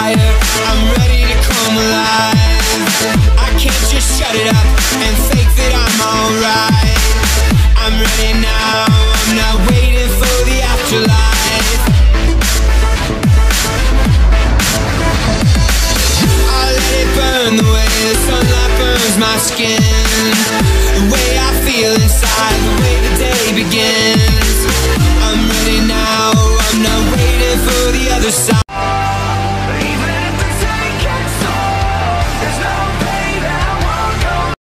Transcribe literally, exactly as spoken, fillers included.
fire, I'm ready to come alive. I can't just shut it up and fake that I'm alright.